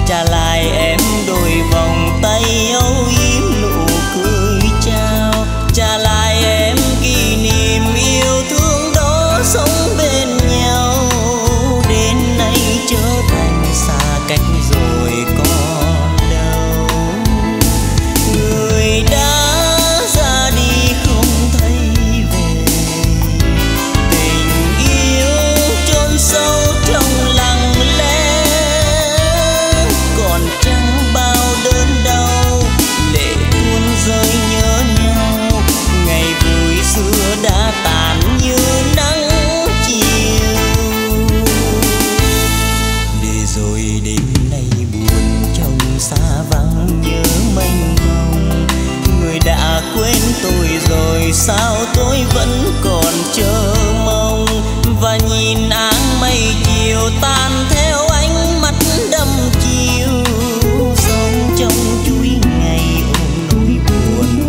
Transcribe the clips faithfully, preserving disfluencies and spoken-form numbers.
trả lại em đôi vòng tay âu yếm nụ cười trao, trả lại em kỷ niệm yêu thương đó sống bên nhau. Đến nay trở thành xa cách rồi còn đâu, người đã ra đi không thấy về, tình yêu chôn sâu trong lặng lẽ, còn chẳng bao đớn đau lệ tuôn rơi nhớ nhau. Ngày vui xưa đã tàn như nắng chiều, để rồi đêm nay buồn trong xa vắng nhớ mênh mông. Người đã quên tôi rồi sao tôi vẫn còn chờ mong, và nhìn áng mây chiều tan theo ánh mắt đăm chiều. Sống trong chuỗi ngày ôm nỗi buồn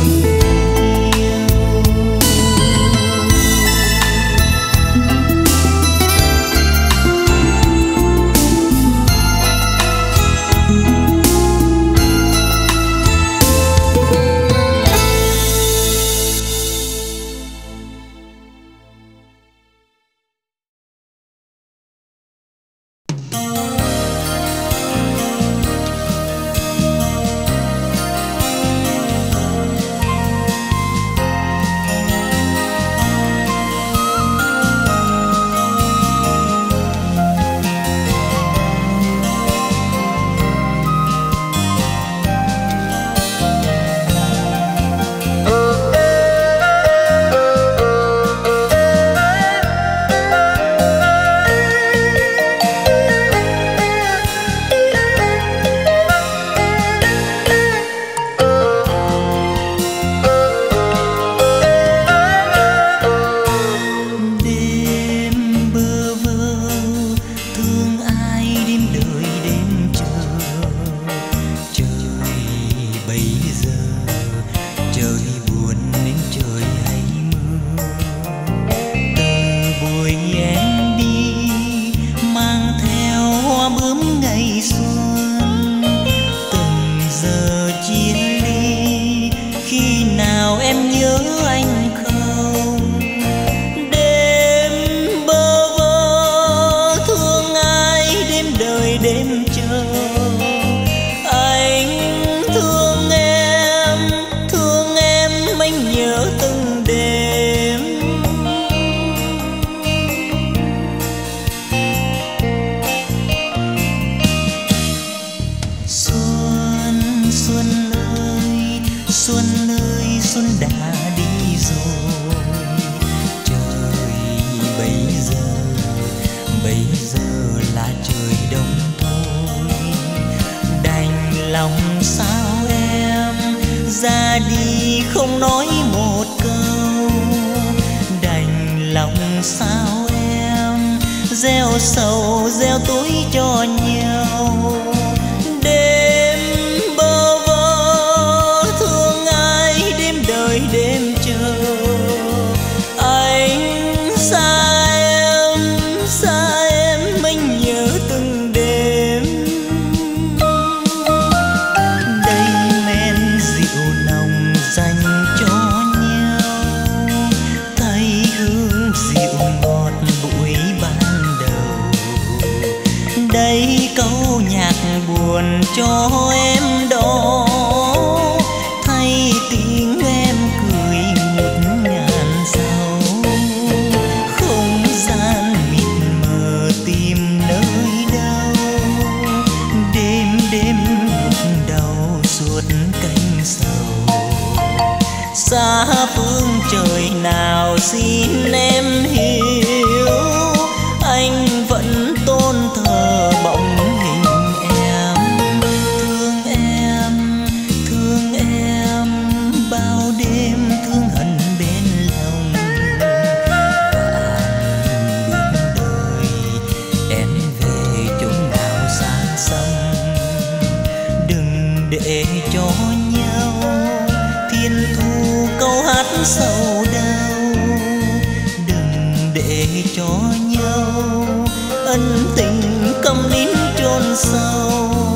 không nói một câu, đành lòng sao em gieo sầu gieo tối cho nhau. Đêm bơ vơ thương ai đêm đời đêm chờ, anh xa em xa em mình nhớ từng đêm. Đây men rượu nồng dành cho nhau, thấy hương rượu ngọt bụi ban đầu. Đây câu nhạc buồn cho em đó, thay tiếng em cười một ngàn sao. Không gian mịt mờ tìm nơi đâu, đêm đêm gục đầu suốt cánh sầu. Xa phương trời nào xin em hiểu, anh vẫn tôn thờ bóng hình em. Thương em, thương em, bao đêm thương hận bên lòng. Và bước đời em về chỗ nào sang sông, đừng để cho nhau thiên thu câu hát sầu đau. Đừng để cho nhau ân tình câm nín chôn sâu.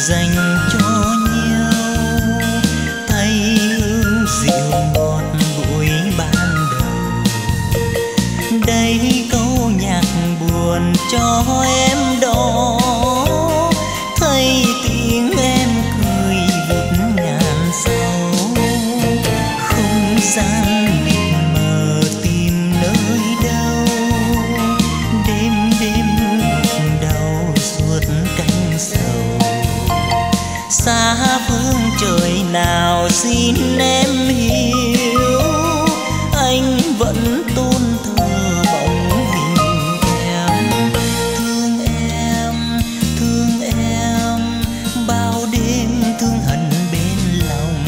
dành cho nhau, thấy hương rượu ngọt buổi ban đầu. Đây câu nhạc buồn cho em đó, thấy tiếng em cười vụt ngàn sâu. Không gian mịt mờ tìm nơi đâu, đêm đêm gục đầu suốt cánh sầu. Xa phương trời nào xin em hiểu, anh vẫn tôn thờ bóng hình em. Thương em, thương em, bao đêm thương hận bên lòng.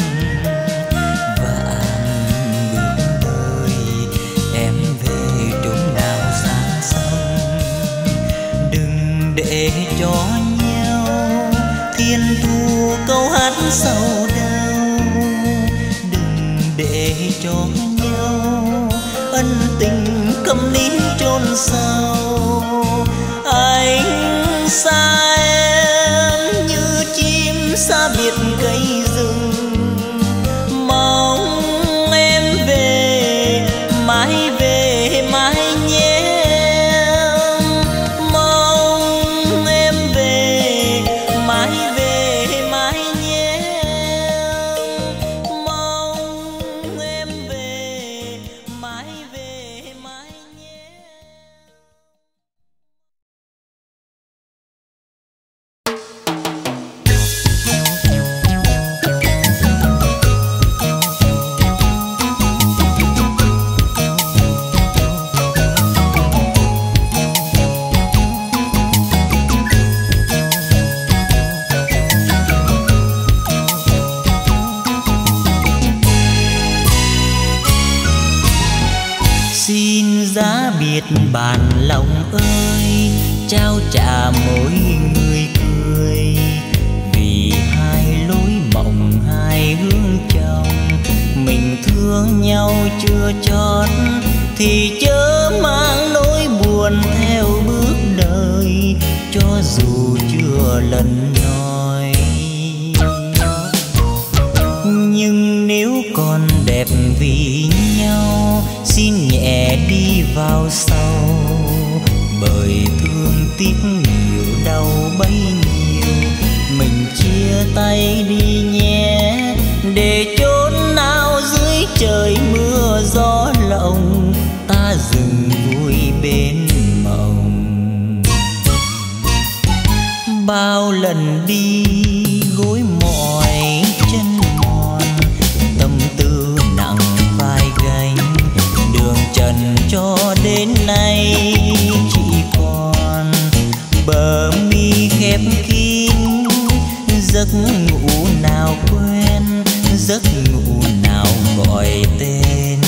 Vạn bước đời em về trốn nào xa xăm, đừng để cho nhau thiên thu câu hát sầu đau. Đừng để cho nhau ân tình câm nín chôn sâu. Anh xa em như chim xa biệt cây rừng, mong em về mãi về mãi nhé. Mong em về mãi về mãi nhé. Mong em về mãi về mãi nhé. Xin giá biệt bàn lòng ơi, trao trả mỗi người cười. Vì hai lối mộng hai hướng chồng, mình thương nhau chưa chót thì chớ mang nỗi buồn theo bước đời, cho dù chưa lần nói. Nhưng nếu còn đẹp vì nhau, xin nhẹ đi vào sâu. Bởi thương tiếc nhiều đau bấy nhiêu, mình chia tay đi nhé. Để chốn nào dưới trời mưa gió lộng, ta dừng vui bên mộng. Bao lần đi gối mỏi chân mòn, tâm tư nặng vai gánh. Đường trần cho đến nay chỉ còn bờ mi khép kín. Giấc ngủ nào quên, giấc ngủ nào gọi tên.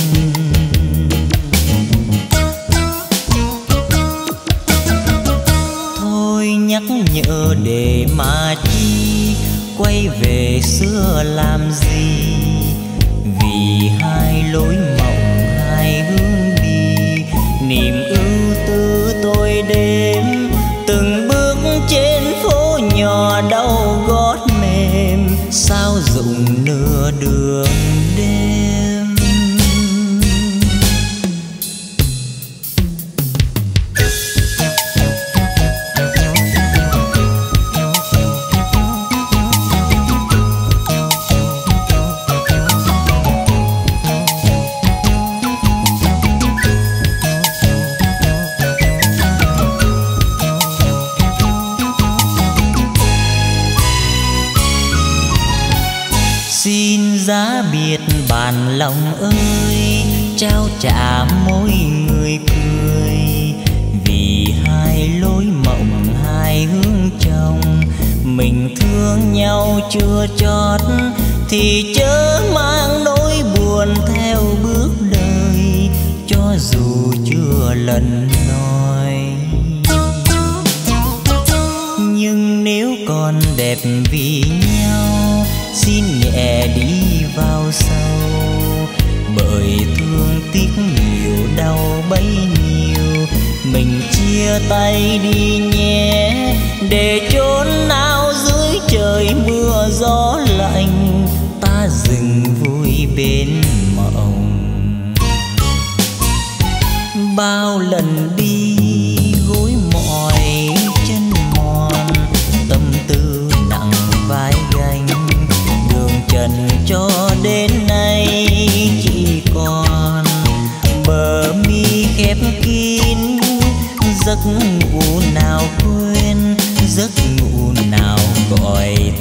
Thôi nhắc nhở để mà chi, quay về xưa làm gì. Vì hai lối mộng hai hướng đi, niềm ưu tư tôi đêm. Từng bước trên phố nhỏ đau gót mềm, sao dụng nửa đường đêm. Xin giá biệt bàn lòng ơi, trao trả mỗi người cười. Vì hai lối mộng hai hướng chồng, mình thương nhau chưa chót thì chớ mang nỗi buồn theo bước đời, cho dù chưa lần nói. Nhưng nếu còn đẹp vì nhau, xin nhẹ đi vào sâu. Bởi thương tiếc nhiều đau bấy nhiêu, mình chia tay đi nhé. Để chốn nào dưới trời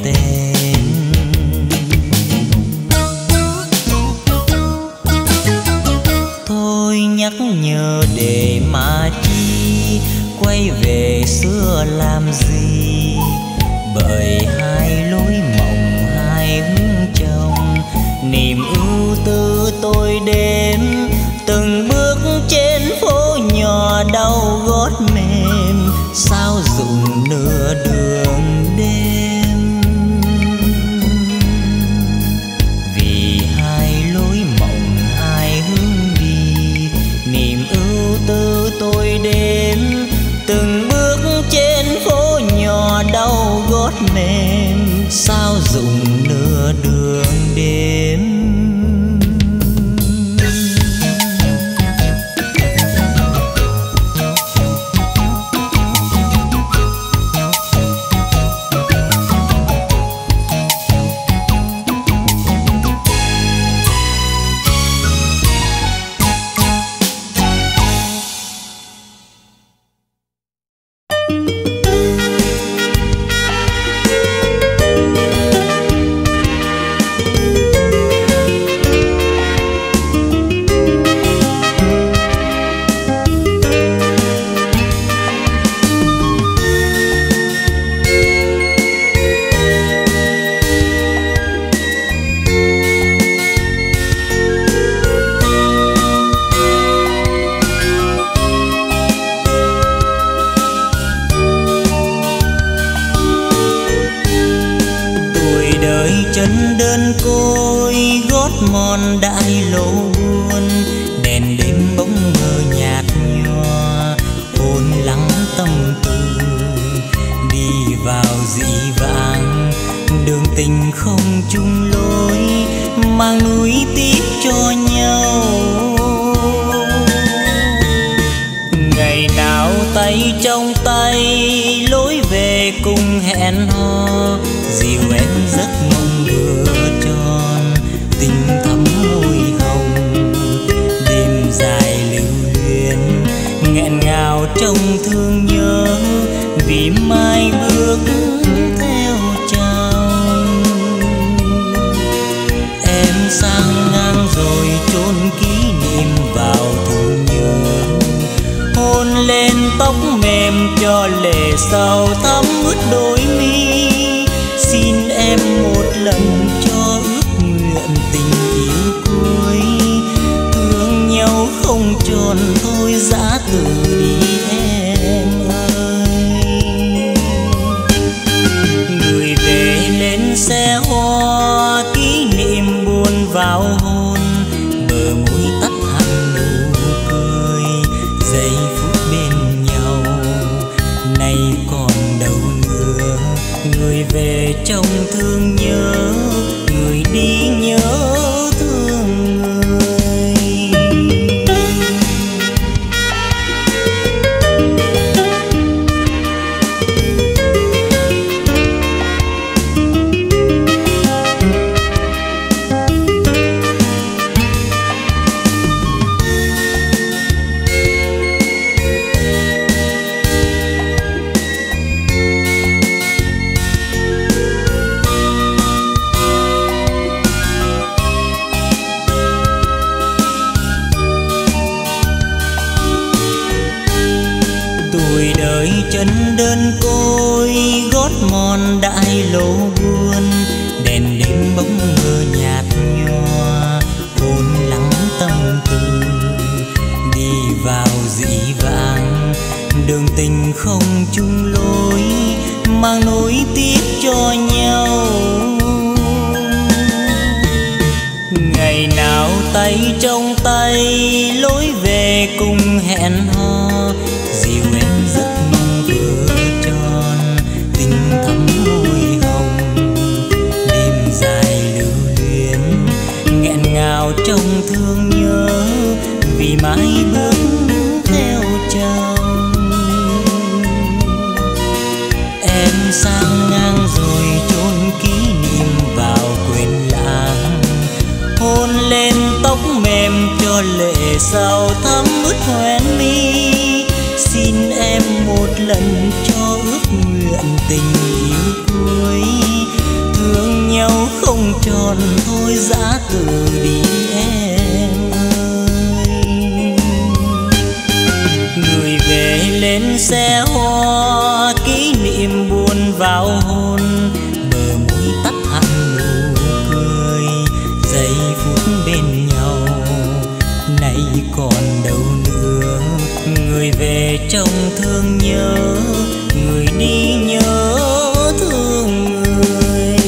tên. Thôi nhắc nhở để mà chi, quay về xưa làm gì, bởi hai lối mộng hai hướng trông, niềm ưu tư tôi đêm từng bước trên phố nhỏ đau gót mềm, sao dụng nửa đường đêm. Vì hai lối mộng hai hướng đi, niềm ưu tư tôi đêm từng bước trên phố nhỏ đau gót mềm, sao dụng nửa đường đêm. Chân đơn côi gót mòn đại lộ buồn, đèn đêm bóng mờ nhạt nhòa hồn lắng tâm tư, đi vào dĩ vãng đường tình không chung lối, mang núi tiếc cho nhau. Ngày nào tay trong tay lối về cùng hẹn hò, dìu em giấc mộng vừa tròn tình thắm môi hồng. Đêm dài lưu luyến nghẹn ngào trong thương nhớ, vì mai bước theo chồng. Em sang ngang rồi chôn kỷ niệm vào thương nhớ, hôn lên tóc mềm cho lệ sầu thắm ướt đôi mi. Xin em một lần cho ước nguyện tình yêu cuối, thương nhau không tròn thôi giã từ đi em ơi. Người về lên xe hoa kỷ niệm buồn vào hôn, bờ môi tắt hẳn nụ cười giây phút bên nhau. Nay còn đâu nữa người về trong thương nhớ, người đi nhớ thương người. Chân đơn côi gót mòn đại lộ buồn, đèn đêm bóng mờ nhạt nhòa hồn lắng tâm tư, đi vào dĩ vãng đường tình không chung lối, mang nỗi tiếc cho nhau. Ngày nào tay trong tay lối về cùng hẹn hò, dìu em giấc mộng vừa tròn tình thắm môi hồng. Đêm dài lưu luyến nghẹn ngào trong thương nhớ, vì mãi bước theo chồng. Em sang ngang rồi chôn kỷ niệm vào quên lãng, hôn lên tóc mềm cho lệ sầu thắm ướt hoen mi. Xin em một lần cho ước nguyện tình yêu cuối, tròn thôi giã từ đi em ơi. Người về lên xe hoa kỷ niệm buồn vào hôn, bờ môi tắt hẳn nụ cười giây phút bên nhau nay còn đâu nữa. Người về trong thương nhớ, người đi nhớ thương người.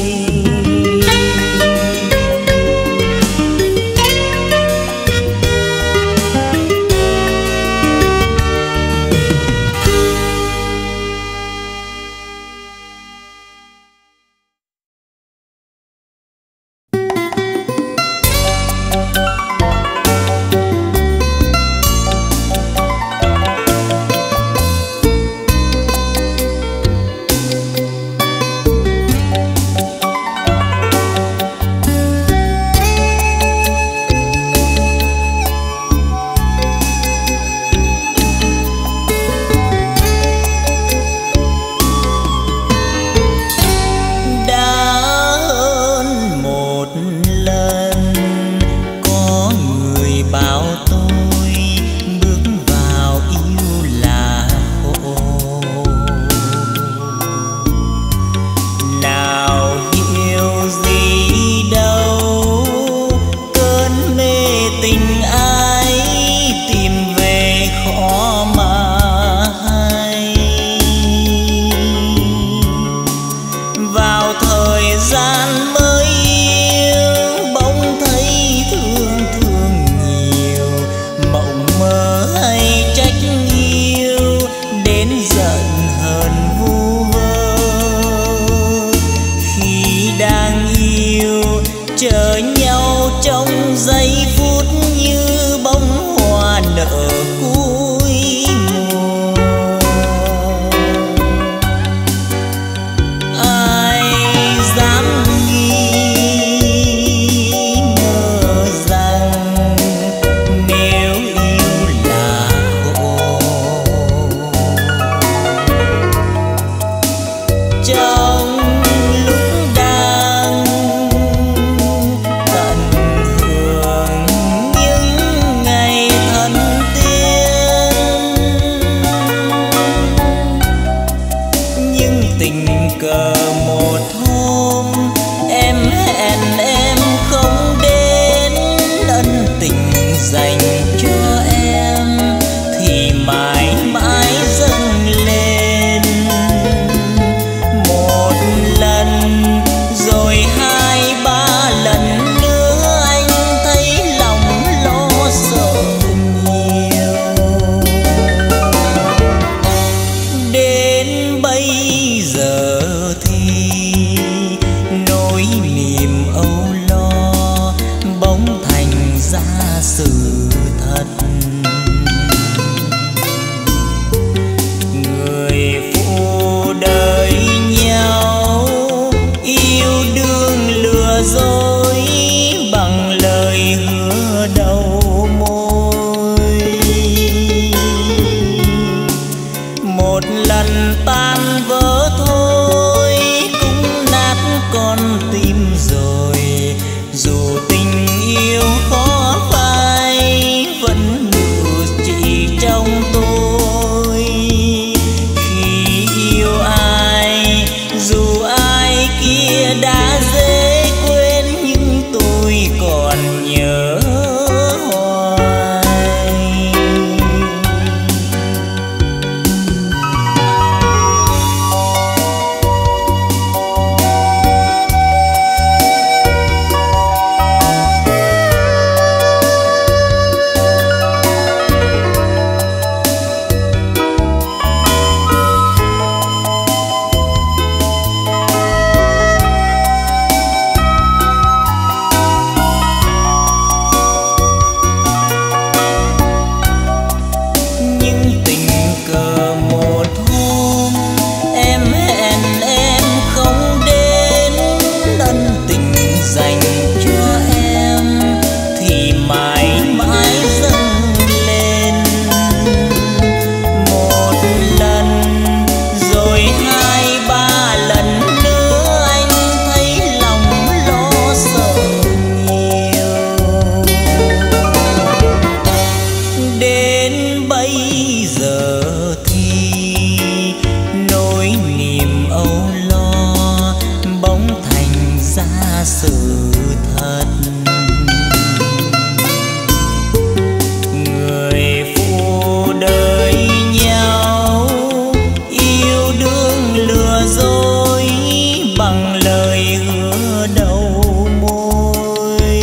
lời hứa đầu môi.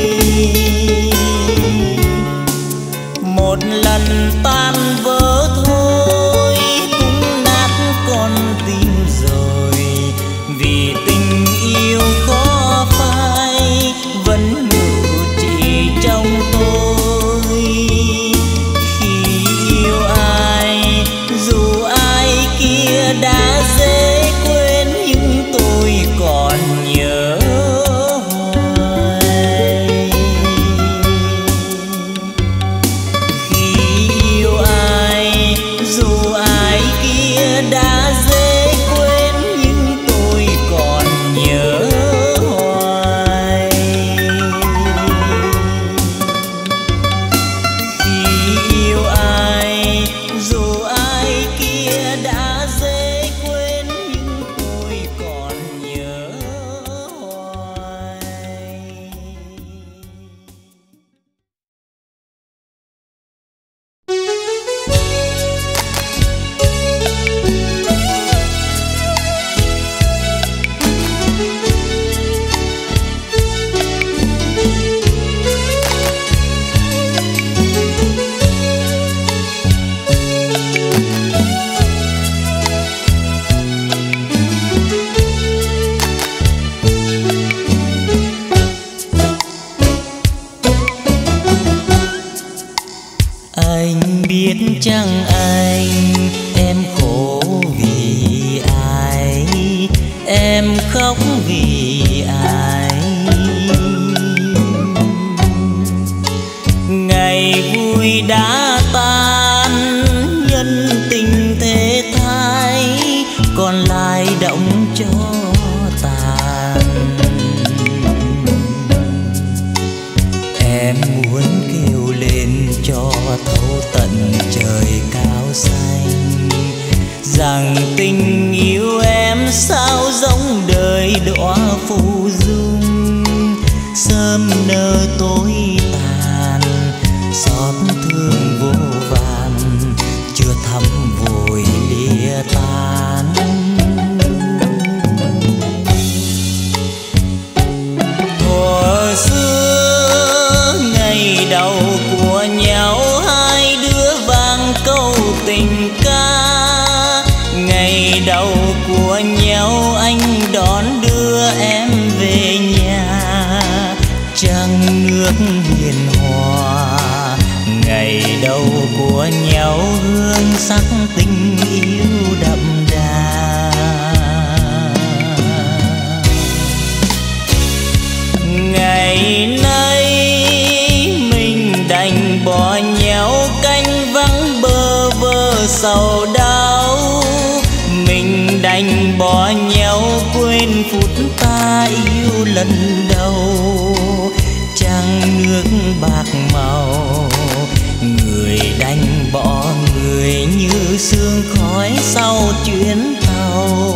Một lần tan vỡ thôi cũng nát con tim rồi, vì tình yêu khó phai vẫn ngự trị trong tôi. Khi yêu ai dù ai kia đã dễ quên, nhưng tôi còn nhớ hoài. Khi yêu ai dù ai kia đã dễ quên, nhưng tôi còn nhớ hoài. Khi yêu ai dù ai kia đã dễ quên, nhưng tôi còn nhớ hoài. Anh biết chăng anh, em khổ vì ai, em khóc vì ai. Ngày vui đã tan, nhân tình thế thái, còn lại động cho tàn. Em muốn kêu lên cho thấu tận trời cao xanh, rằng tình yêu em sao giống đời đóa phù dung, sớm nở tối tàn, xót thương vô vàn, chưa thắm vội lìa tan. Thuở xưa ngày đầu của nhau, hai đứa vang câu tình ca. Ngày đầu của nhau anh đón đưa em về nhà, trăng nước hiền hòa. Ngày đầu của nhau hương sắc tình yêu đậm đà. Ngày nay mình đành bỏ nhau, canh vắng bơ vơ sầu đau. Mình đành bỏ nhau quên phút ta yêu lần đầu. Trăng nước bạc màu, người đành bỏ người như sương khói sau chuyến tàu.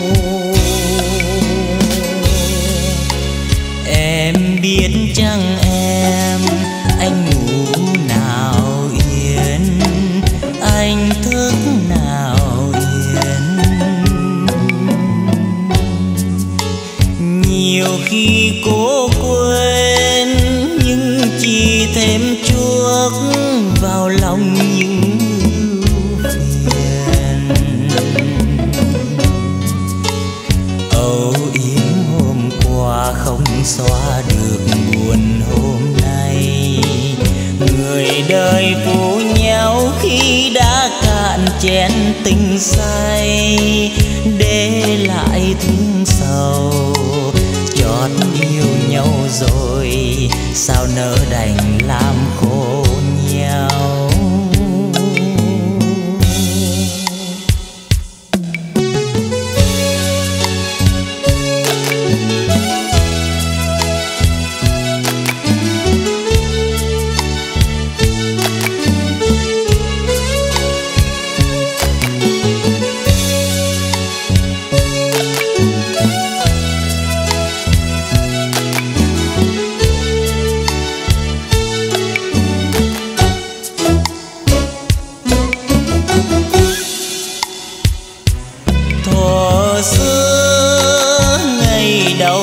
Em biết chăng em, anh ngủ nào yên, anh thức nào yên. Nhiều khi cố quên, nhưng chỉ thêm chuốc vào lòng những phiền. Âu yếm hôm qua không xóa được buồn hôm nay. Người đời phụ nhau khi đã cạn chén tình say, để lại thương sầu. Chót yêu nhau rồi sao nỡ đành làm khổ nhau.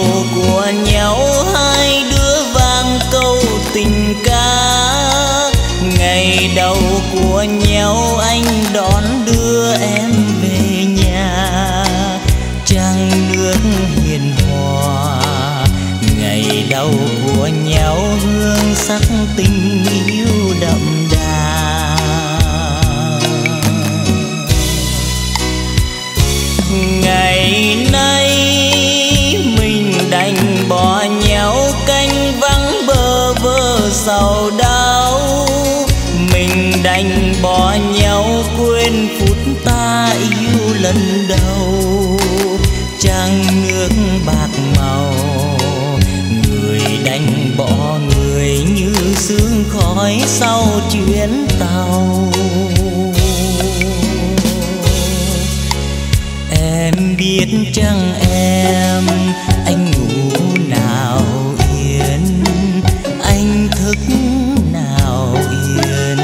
của nhau hai đứa vang câu tình ca. Ngày đầu của nhau anh đón đưa em về nhà, trăng nước hiền hòa. Ngày đầu của nhau hương sắc tình yêu đậm đà. Ngày nay mình đành bỏ nhau canh vắng bơ vơ sầu đau. Mình đành bỏ nhau quên phút ta yêu lần đầu. Trăng nước bạc màu, người đành bỏ người như sương khói sau chuyến tàu. Em biết chăng em, anh ngủ nào yên, anh thức nào yên.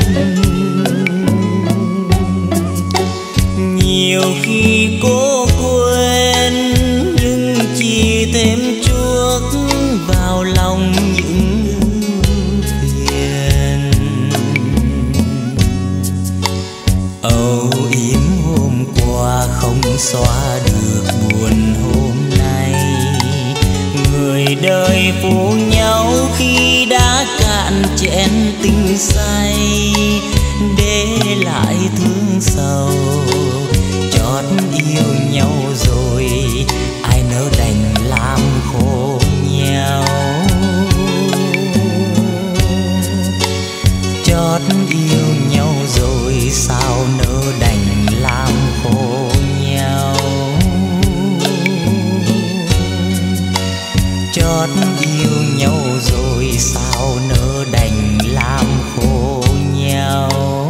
Nhiều khi cố quên nhưng chỉ thêm chuốc vào lòng những ưu phiền. Âu yếm hôm qua không xóa được buồn hôm nay. Người đời phụ nhau khi đã cạn chén tình say, để lại thương sầu. Chót yêu nhau rồi ai nỡ đành làm khổ nhau. Chót yêu nhau rồi sao nỡ đành làm khổ nhau. Chót yêu nhau rồi sao nỡ đành làm khổ nhau.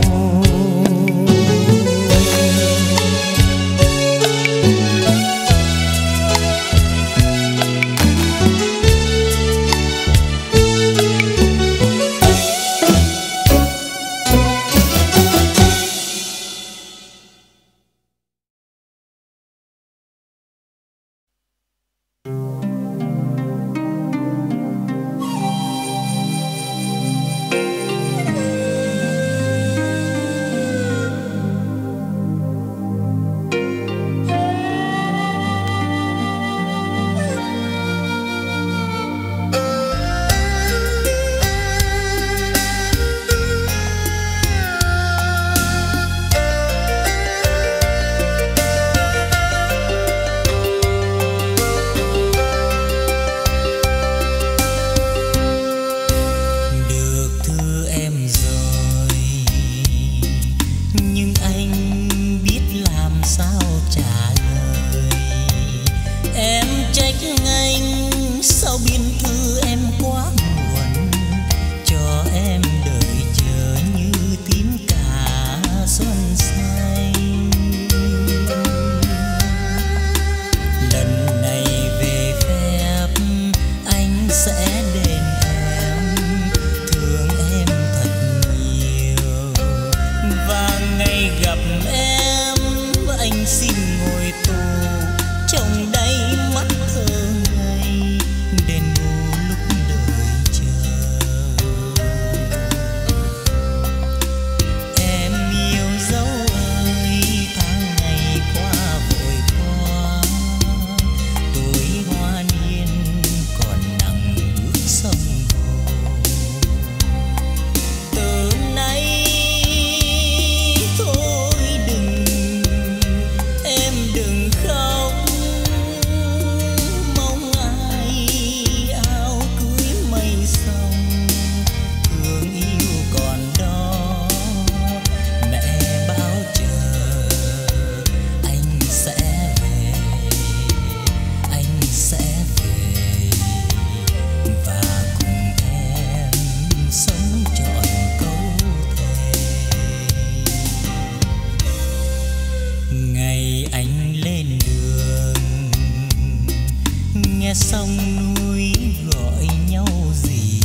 sông núi gọi nhau gì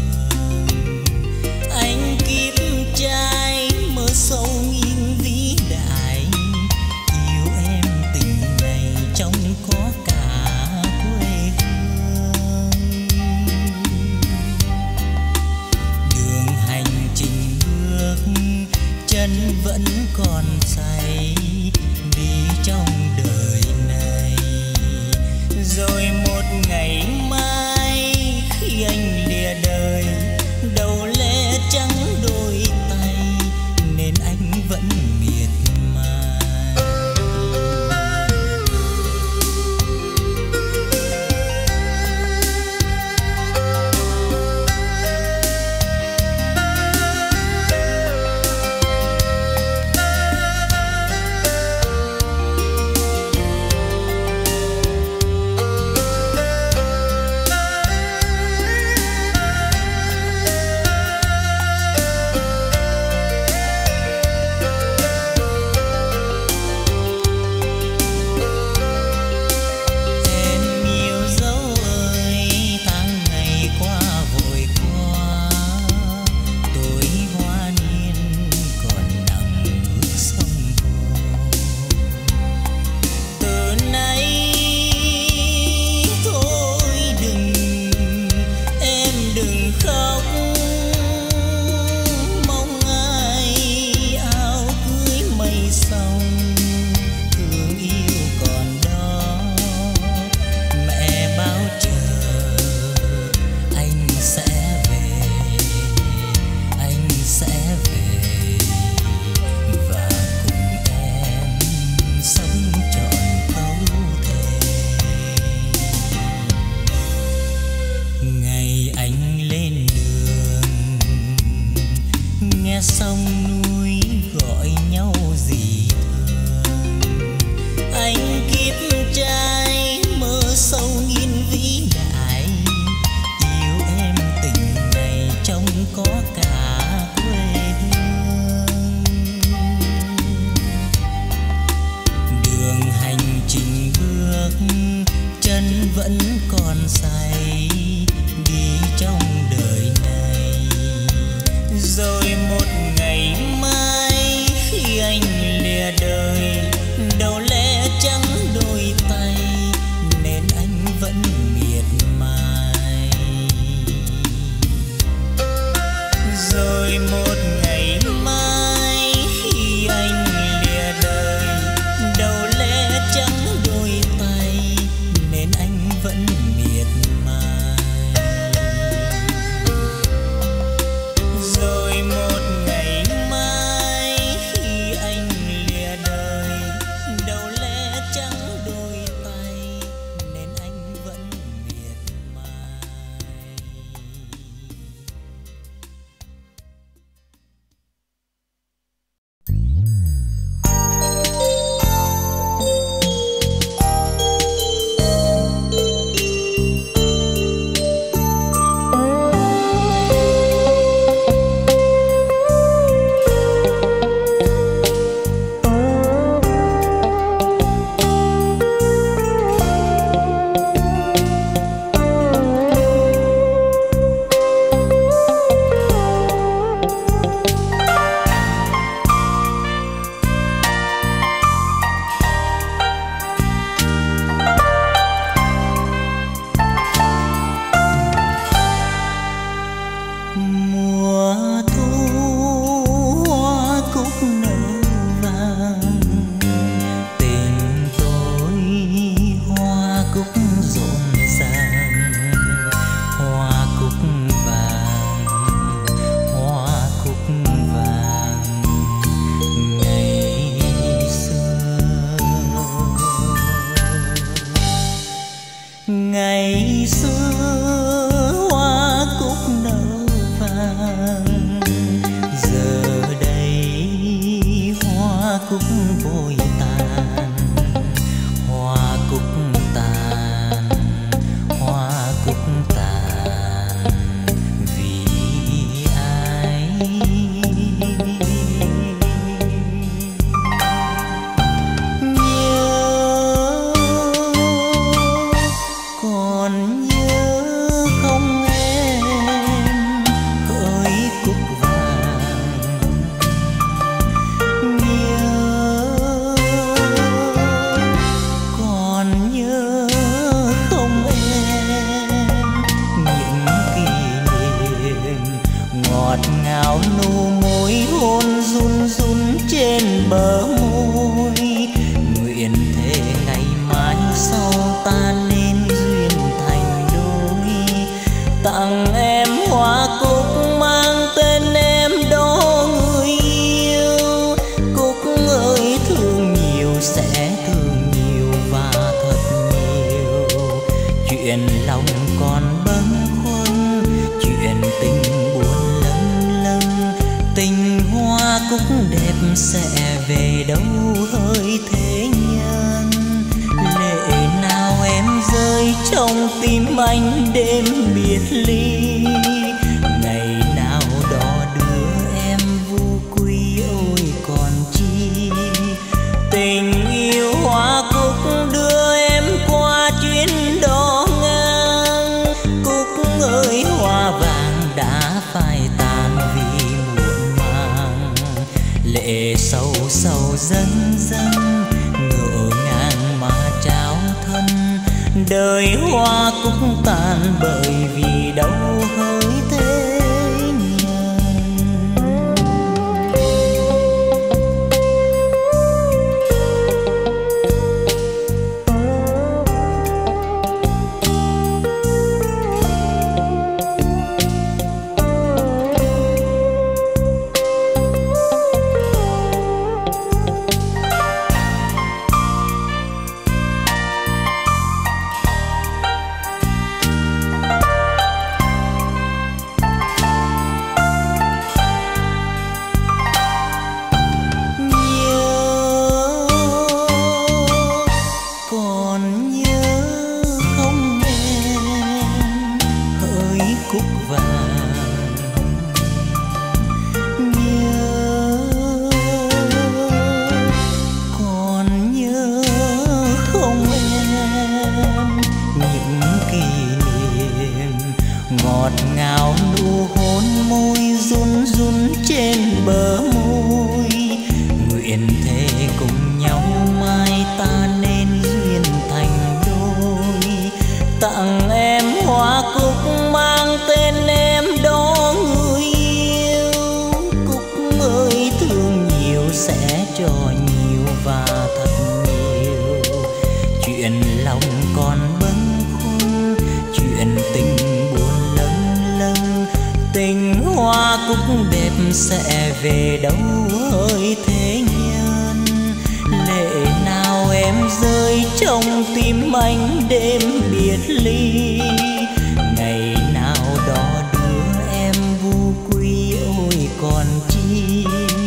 thường. Anh kiếp trai mơ sâu nghiêng vĩ đại, yêu em tình này trong có cả quê hương. ngày mai khi anh lìa đời, đầu lẽ trắng đôi tay nên anh vẫn miệt mài. Sông núi gọi nhau gì thương, anh kiếp trai mơ sâu nghìn vĩ đại, yêu em tình này trong có cả quê hương. Đường hành trình bước chân vẫn còn dài, đi trong đời này rồi một ngày mai khi anh lìa đời, đầu lẽ trắng đôi tay nên anh vẫn miệt mài. Rồi một ngày mai khi anh lìa đời, đầu lẽ trắng đôi tay nên anh vẫn miệt mài. Rồi một ngày mai khi anh lìa đời, đầu lẽ trắng đôi tay nên anh vẫn miệt mài. Ngày xưa hoa cúc nở vàng, giờ đây hoa cúc vội tàn. Hoa cúc tàn, hoa cúc tàn vì ai? Còn nhớ không em hỡi cúc vàng, nhớ còn nhớ không em những kỷ niệm ngọt ngào nụ môi hôn run run trên bờ môi. Nguyện thề ngày mai sau ta nên duyên thành tặng em hoa cúc mang tên em đó người yêu. Cúc ơi thương nhiều sẽ thương nhiều và thật nhiều. Chuyện lòng còn bâng khuâng, chuyện tình buồn lâng lâng. Tình hoa cúc đẹp sẽ về đâu hỡi thế nhân. Lệ nào em rơi trong tim anh đêm biệt ly. Ngày nào đó đưa em vu quy ôi còn chi. Tình yêu hoa cúc đưa em qua chuyến đò ngang. Cúc ơi hoa vàng đã phai tàn vì muộn màng. Lệ sâu sâu dâng dâng ngỡ ngàng mà trao thân. Đời hoa cúc tàn bởi vì đâu hỡi thế nhân. Sẽ về đâu hỡi thế nhân. Lệ nào em rơi trong tim anh đêm biệt ly. Ngày nào đó đưa em vu quy ôi còn chi.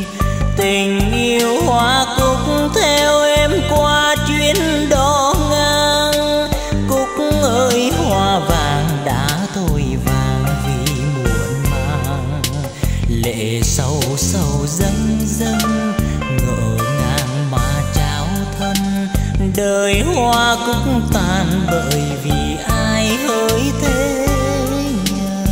Tình yêu hoa cúc theo em qua chuyến đò ngang. Cúc ơi hoa vàng đã thôi vàng vì muộn màng. Lệ sâu sâu dâng dâng ngỡ ngàng mà trao thân. Đời hoa cúc tàn bởi vì ai hỡi thế nhân.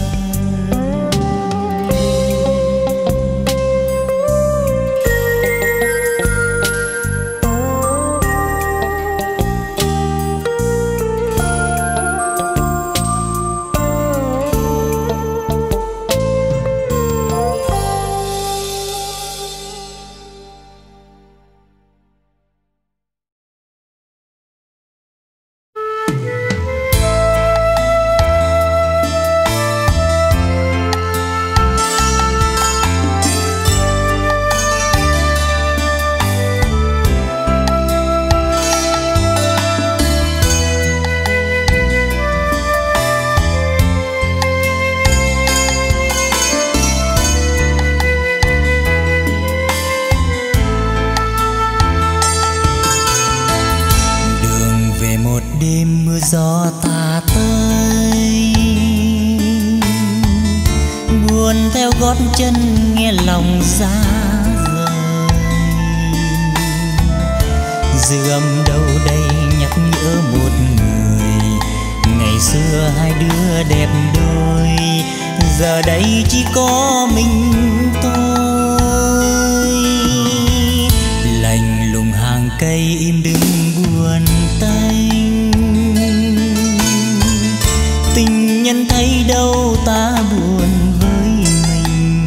Gió ta tới buồn theo gót chân nghe lòng ra rời. Dư âm đâu đây nhắc nhớ một người. Ngày xưa hai đứa đẹp đôi, giờ đây chỉ có mình tôi. Lạnh lùng hàng cây im đứng buồn tênh. Tình nhân thấy đâu ta buồn với mình.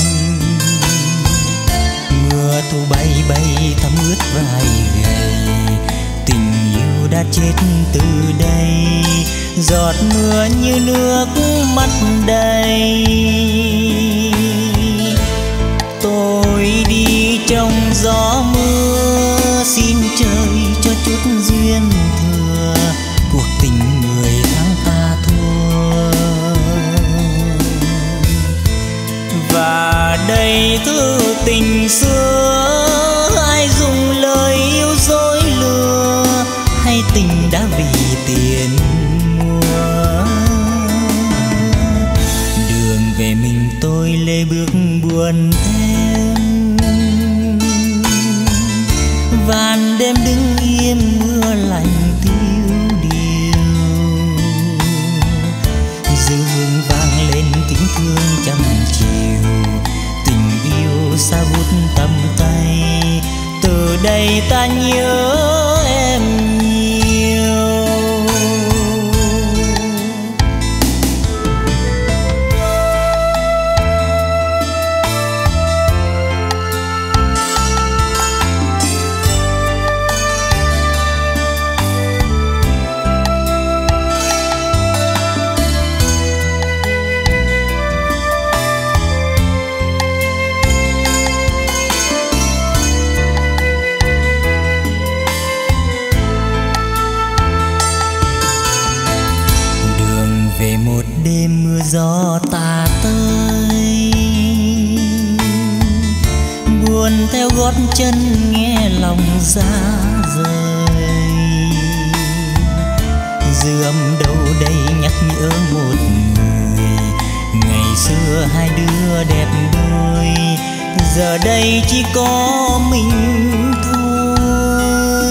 Mưa thu bay bay thấm ướt vai gầy. Tình yêu đã chết từ đây, giọt mưa như nước mắt đầy. Tôi đi trong gió mưa, xin trời cho chút duyên thừa, cuộc tình người tháng ta thua. Và đây thư tình xưa, ai dùng lời yêu dối lừa, hay tình đã vì tiền mua. Đường về mình tôi lê bước buồn thêm, vàn đêm đứng im mưa lạnh tiêu điều. Dư hương vang lên tiếng thương trăm chiều, tình yêu xa vút tầm tay. Từ đây ta nhớ em nhiều. Đêm mưa gió tà tới, buồn theo gót chân nghe lòng ra rời. Dư âm đâu đây nhắc nhớ một người, ngày xưa hai đứa đẹp đôi, giờ đây chỉ có mình thôi.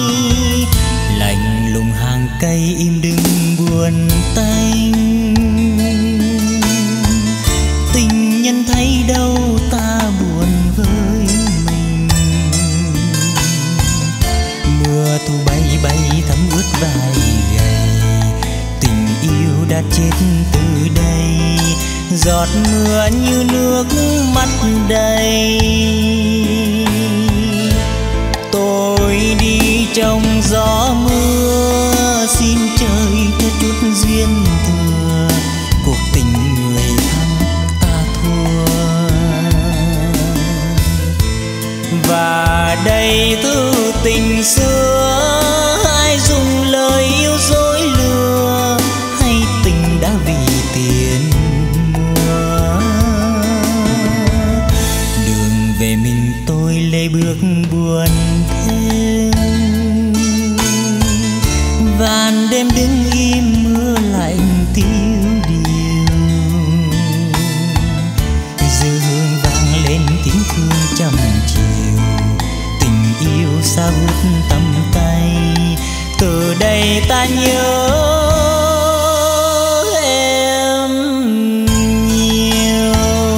Lạnh lùng hàng cây im đứng buồn tênh, tình nhân thấy đâu ta buồn với mình. Mưa thu bay bay thấm ướt vai gầy, tình yêu đã chết từ đây. Giọt mưa như nước mắt đầy. Tôi đi trong gió mưa, xin trời cho chút duyên thừa, cuộc tình người thắng ta thua. Và đây thư tình xưa, ai dùng lời yêu dối lừa, hay tình đã vì tiền mua. Đường về mình tôi lê bước buồn thêm, vàn đêm đứng im mưa lạnh tiêu điều. Dư hương vang lên tiếng thương trăm chiều, tình yêu xa vút tầm tay. Từ đây ta nhớ em nhiều.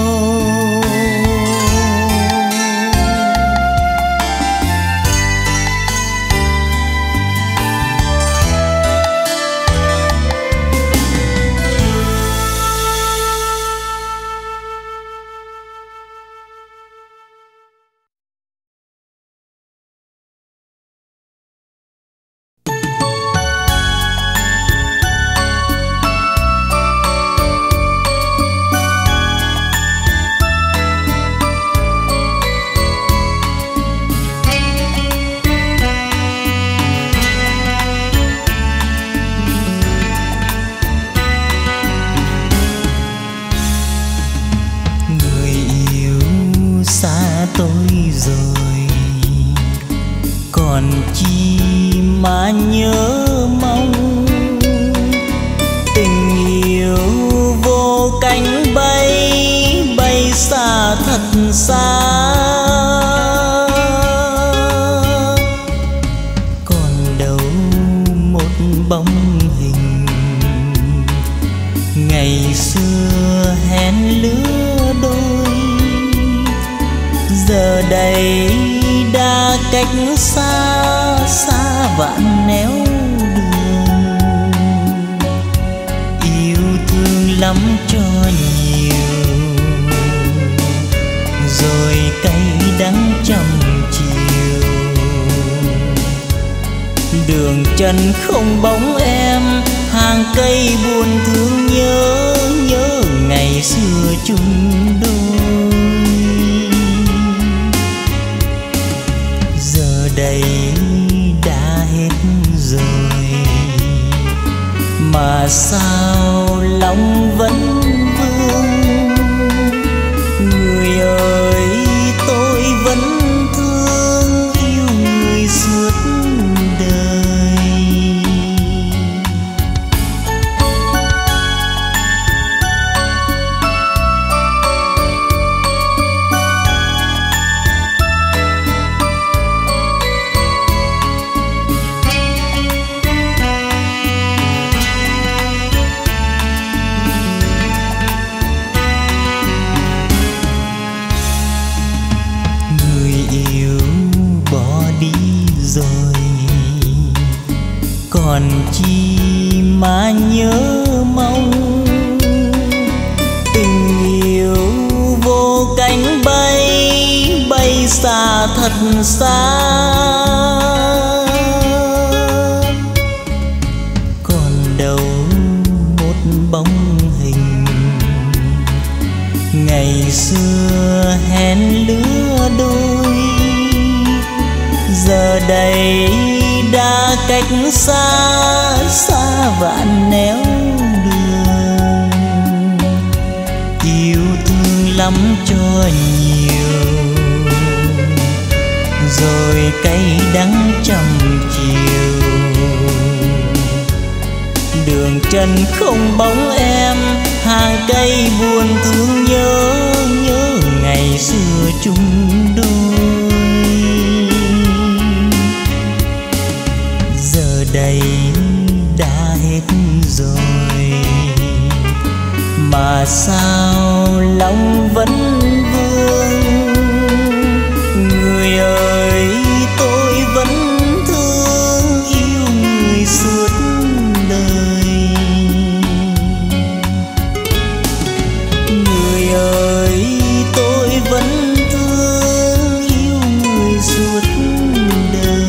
Tôi rồi còn chi mà nhớ mong, tình yêu vô cánh bay bay xa thật xa. Còn đâu một bóng hình ngày xưa hẹn lứa đôi, giờ đây đã cách xa xa vạn néo đường. Yêu thương lắm cho nhiều, rồi cay đắng trăm chiều. Đường chân không bóng em, hàng cây buồn thương nhớ nhớ ngày xưa chung đôi. Giờ đây đã hết rồi mà sao lòng vẫn vương. Người ơi tôi vẫn thương yêu người suốt đời. Còn chi mà nhớ mong, tình yêu vô cánh bay bay xa thật xa. Còn đâu một bóng hình ngày xưa hẹn lứa đôi, giờ đây đã cách xa xa vạn nẻo đường. Yêu thương lắm cho nhiều rồi cay đắng trăm chiều. Đường trần không bóng em, hàng cây buồn thương nhớ nhớ ngày xưa chung đôi. Đây đã hết rồi mà sao lòng vẫn vương. Người ơi tôi vẫn thương yêu người suốt đời. Người ơi tôi vẫn thương yêu người suốt đời.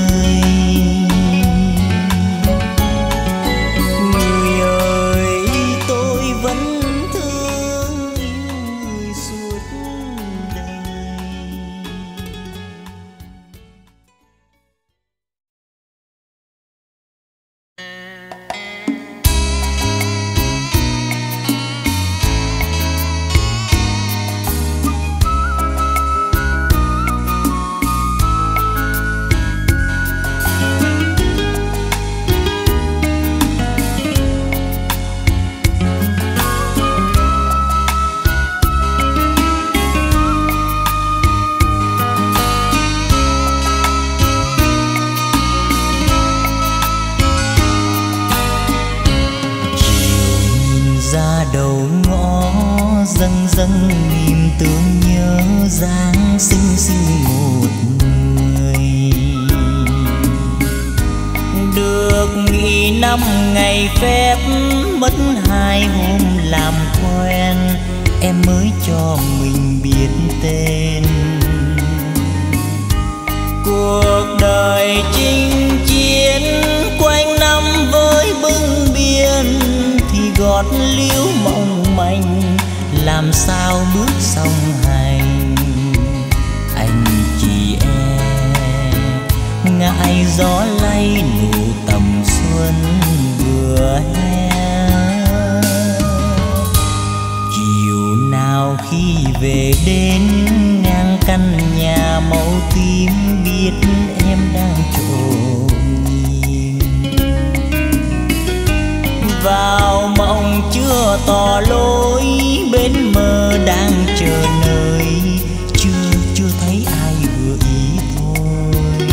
Dâng dâng niềm thương nhớ dáng xinh xinh một người. Được nghỉ năm ngày phép mất hai hôm làm quen, em mới cho mình biết tên. Cuộc đời chinh chiến quanh năm với bưng biên thì gót liễu mong manh làm sao bước song hành. Anh chị em ngại gió lay nụ tầm xuân vừa hè. Chiều nào khi về đến ngang căn nhà màu tím biết em đang trộm nhìn. Vào mộng chưa tỏ lối bên mơ đang chờ nơi, chưa chưa thấy ai vừa ý thôi.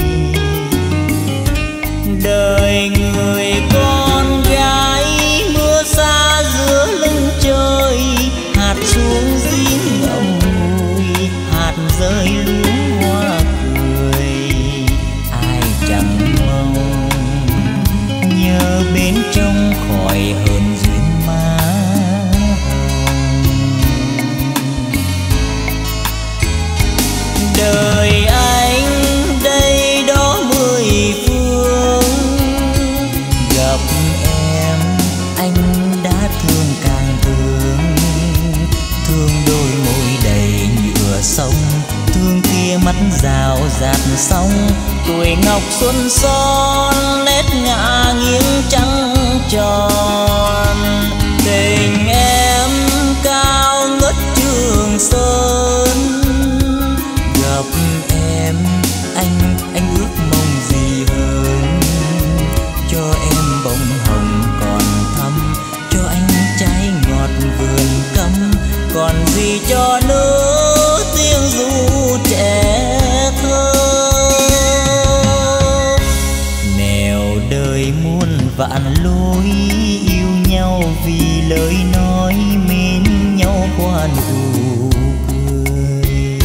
Đời người con gái mưa xa giữa lưng trời, hạt xuống giếng ngậm ngùi, hạt rơi luống hoa cười. Ai chẳng mong nhớ bên trong khỏi hờn duyên má thương càng thương, thương đôi môi đầy nhựa sông, thương kia mắt rào rạt sóng, tuổi ngọc xuân son nét ngả nghiêng trắng tròn. Tình em cao ngất Trường Sơn, gặp em anh anh ước mong gì hơn, cho em bông hồng còn thắm, cho anh trái ngọt vườn cấm, còn gì cho nữa tiếng ru trẻ thơ. Nẻo đời muôn vạn lối, yêu nhau vì lời nói, mến nhau qua nụ cười.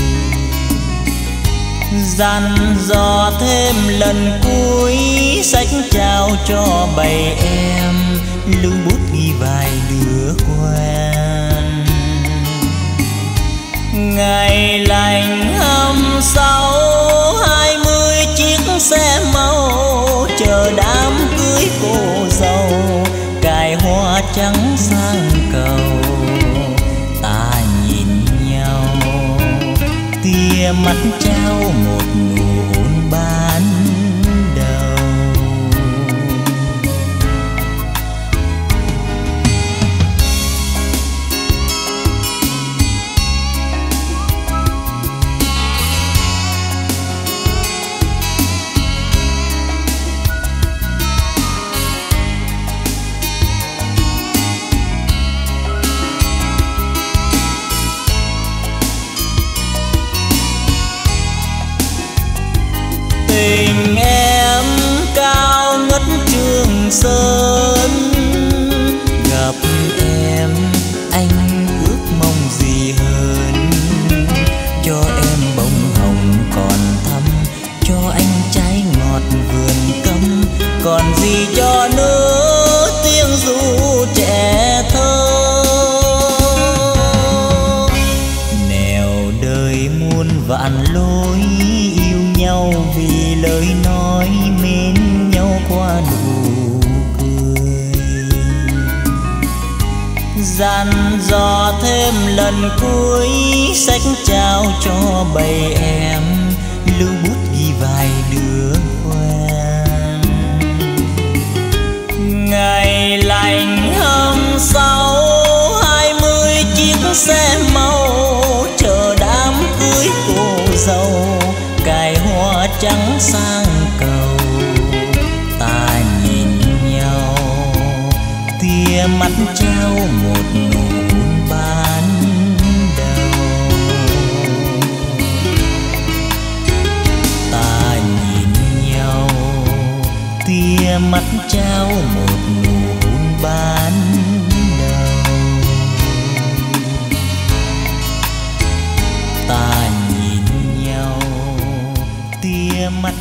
Dặn dò thêm lần cuối, sách trao cho bầy em, lưu bút ghi vài đứa quen. Ngày lành hôm sau, hai mươi chiếc xe màu chờ đám cưới cô dâu, cài hoa trắng sang cầu. Ta nhìn nhau, tia mắt trao một nụ hôn ban đầu. Tình em cao ngất Trường Sơn, gặp em anh ước mong gì hơn, cho em bông hồng còn thắm, cho anh trái ngọt vườn cấm, còn gì cho nữa tiếng ru trẻ thơ. Nẻo đời muôn vạn lối, yêu nhau vì lời nói, mến nhau qua nụ cười. Dặn dò thêm lần cuối, sách trao cho bầy em, lưu bút ghi vài đứa quen. Ngày lành hôm sau, hai mươi chiếc xe màu chờ đám cưới cô dâu, cài hoa trắng sang cầu. Ta nhìn nhau, tia mắt trao một nụ hôn ban đầu. Ta nhìn nhau, tia mắt trao một nụ hôn ban đầu. Ta nhìn nhau, tia mắt